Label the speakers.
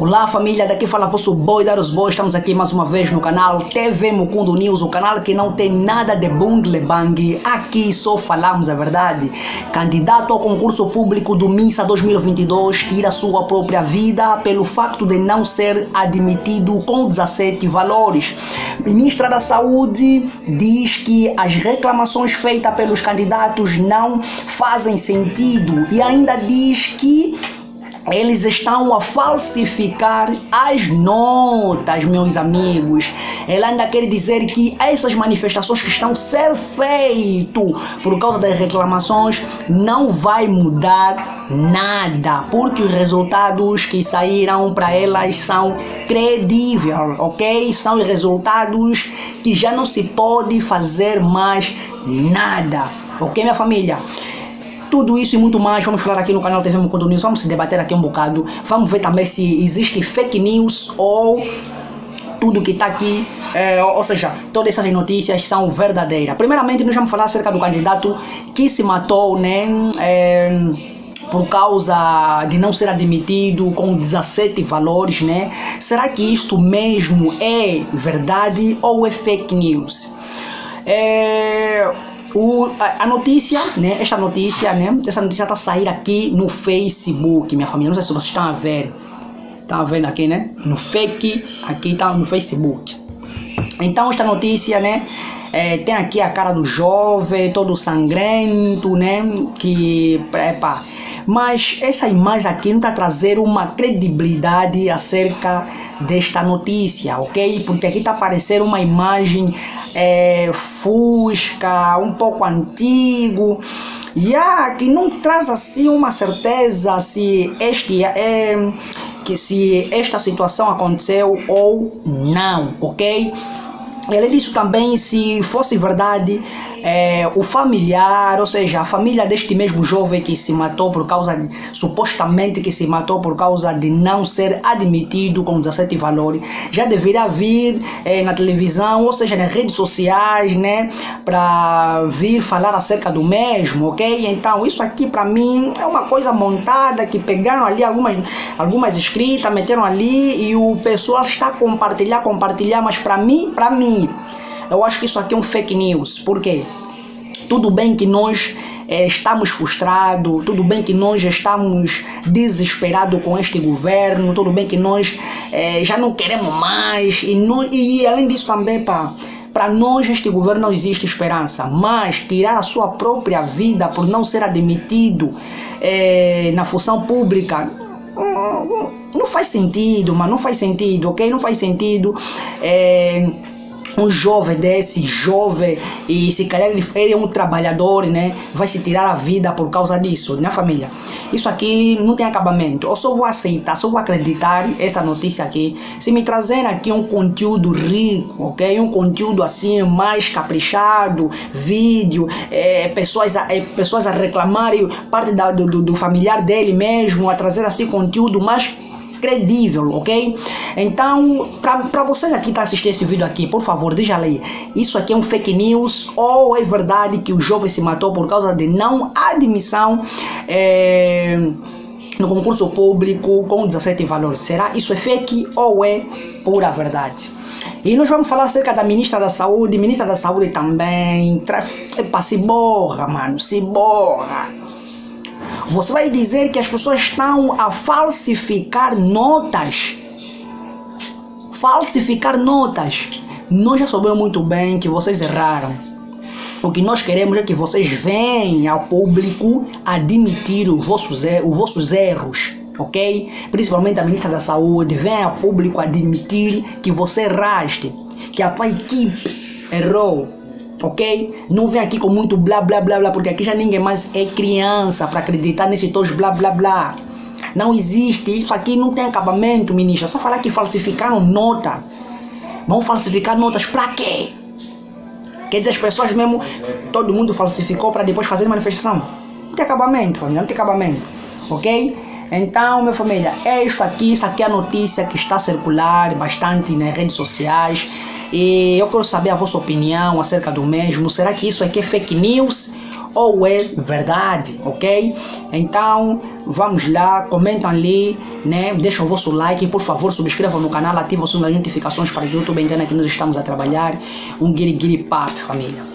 Speaker 1: Olá família, daqui fala vosso boi dar os bois. Estamos aqui mais uma vez no canal TV Mukundo News, o canal que não tem nada de bang. Aqui só falamos a verdade. Candidato ao concurso público do MINSA 2022 tira sua própria vida pelo facto de não ser admitido com 17 valores. Ministra da Saúde diz que as reclamações feitas pelos candidatos não fazem sentido e ainda diz que eles estão a falsificar as notas, meus amigos. Ela ainda quer dizer que essas manifestações que estão a ser feitas por causa das reclamações não vai mudar nada, porque os resultados que saíram para elas são credíveis, ok? São resultados que já não se pode fazer mais nada, ok, minha família? Tudo isso e muito mais vamos falar aqui no canal TV Mukundo News. Vamos se debater aqui um bocado. Vamos ver também se existe fake news ou tudo que está aqui, ou seja, todas essas notícias são verdadeiras. Primeiramente, nós vamos falar acerca do candidato que se matou, né? Por causa de não ser admitido com 17 valores, né? Será que isto mesmo é verdade ou é fake news? A notícia, né? Essa notícia está a sair aqui no Facebook, minha família. Não sei se vocês estão a ver. Estão vendo aqui, né? No fake, aqui está no Facebook. Então, esta notícia, né? Tem aqui a cara do jovem, todo sangrento, né? Mas essa imagem aqui não está a trazer uma credibilidade acerca desta notícia, ok? Porque aqui está a aparecer uma imagem fusca, um pouco antigo, que não traz assim uma certeza se se esta situação aconteceu ou não, ok? Além disso também, se fosse verdade, o familiar, ou seja, a família deste mesmo jovem que se matou por causa, supostamente que se matou por causa de não ser admitido com 17 valores, já deveria vir na televisão, ou seja, nas redes sociais, né, para vir falar acerca do mesmo, ok? Então, isso aqui para mim é uma coisa montada, que pegaram ali algumas escritas, meteram ali e o pessoal está a compartilhar, mas para mim, eu acho que isso aqui é um fake news. Por quê? Tudo bem que nós estamos frustrados, tudo bem que nós estamos desesperados com este governo, tudo bem que nós já não queremos mais, e além disso também, para nós este governo não existe esperança, mas tirar a sua própria vida por não ser admitido na função pública não faz sentido, não faz sentido, ok? Não faz sentido. Um jovem e se calhar ele é um trabalhador, né? Vai se tirar a vida por causa disso, né, família? Isso aqui não tem acabamento. Eu só vou aceitar, só vou acreditar essa notícia aqui se me trazerem aqui um conteúdo rico, ok? Um conteúdo assim mais caprichado, vídeo, pessoas a reclamarem, parte do familiar dele mesmo, a trazer assim conteúdo mais credível, ok? Então, para vocês aqui que tá assistindo esse vídeo aqui, por favor, deixa aí, isso aqui é um fake news ou é verdade que o jovem se matou por causa de não admissão no concurso público com 17 valores? Será isso é fake ou é pura verdade? E nós vamos falar acerca da ministra da Saúde. Ministra da Saúde também se borra, mano, se borra. Você vai dizer que as pessoas estão a falsificar notas? Falsificar notas. Nós já sabemos muito bem que vocês erraram. O que nós queremos é que vocês venham ao público admitir os vossos erros, ok? Principalmente a ministra da Saúde, venha ao público admitir que você erraste, que a tua equipe errou. Ok? Não vem aqui com muito blá, porque aqui já ninguém mais é criança para acreditar nesse tos blá. Não existe, isso aqui não tem acabamento, ministra. Só falar que falsificaram nota. Vão falsificar notas para quê? Quer dizer, as pessoas mesmo, todo mundo falsificou para depois fazer manifestação. Não tem acabamento, família, não tem acabamento. Ok? Então, minha família, isso aqui é a notícia que está a circular bastante nas redes sociais. E eu quero saber a vossa opinião acerca do mesmo. Será que isso aqui é fake news ou é verdade, ok? Então vamos lá, comentam ali, né? Deixa o vosso like, por favor, subscrevam no canal, ativem o som das notificações para que o YouTube entenda que nós estamos a trabalhar. Um guiri-guiri papo, família.